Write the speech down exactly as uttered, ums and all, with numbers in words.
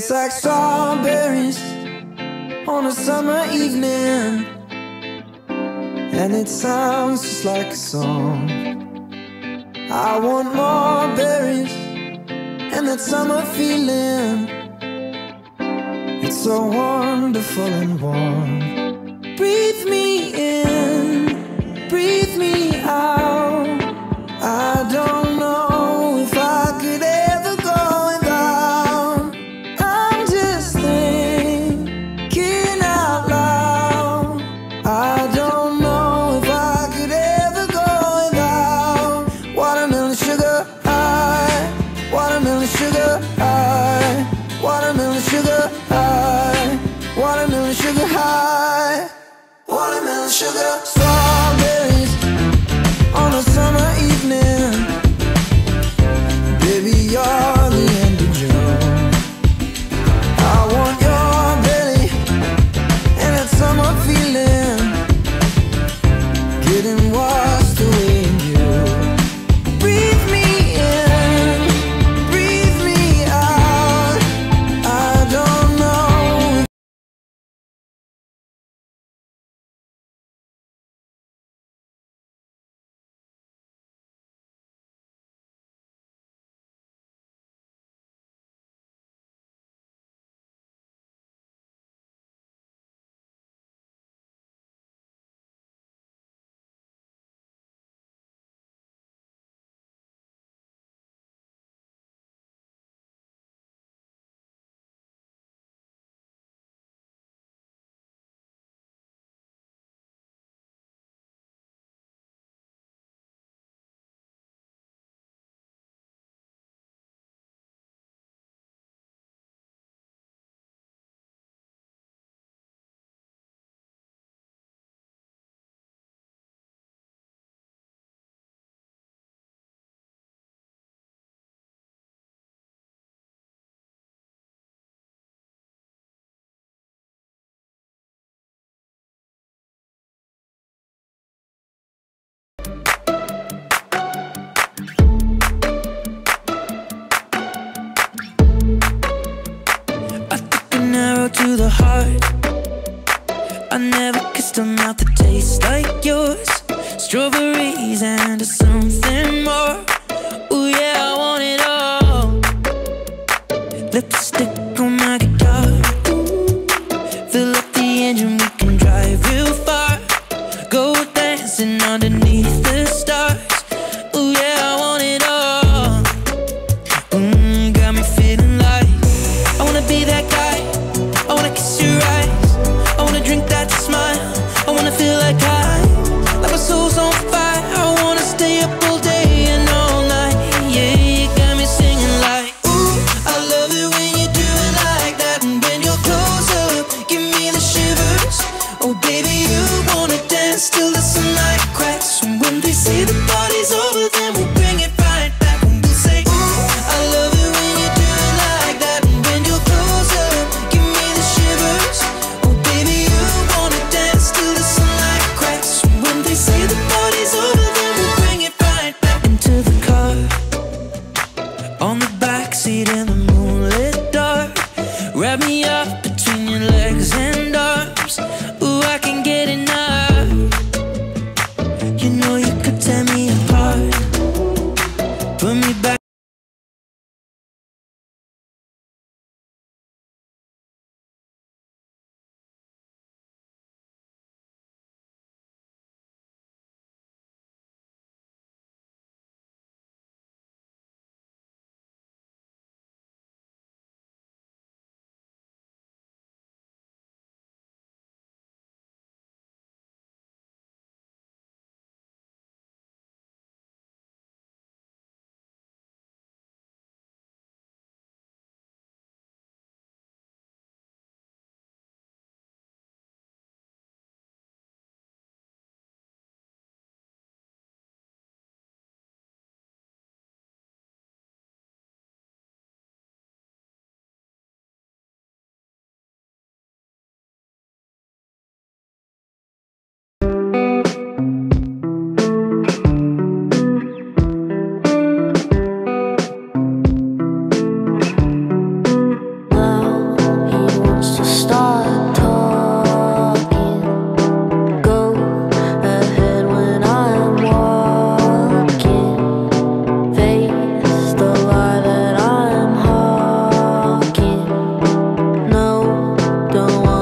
Tastes like strawberries on a summer evening, and it sounds just like a song. I want more berries and that summer feeling. It's so wonderful and warm. Breathe me in, breathe me out. I don't know if I could ever go without. I'm just thinking out loud. I don't know if I could ever go without watermelon sugar high, watermelon sugar high, watermelon sugar high, watermelon sugar high, watermelon sugar. Strawberries on a summer evening, baby, you're the end of June. I want your belly and that summer feeling, getting washed away in you. Breathe me in, breathe me out. I don't know. To the heart, I never kissed a mouth that tastes like yours. Strawberries and something more. Ooh yeah, I want it all. Lipstick on my guitar, fill up the engine, we can drive real far. Go dancing underneath the stars. Ooh yeah, I want it all. Mm, got me feeling like I wanna be that guy. I wanna kiss your eyes, I wanna drink that smile, I wanna feel like I, like my soul's on fire. I wanna stay up all day and all night. Yeah, you got me singing like, ooh, I love it when you do I want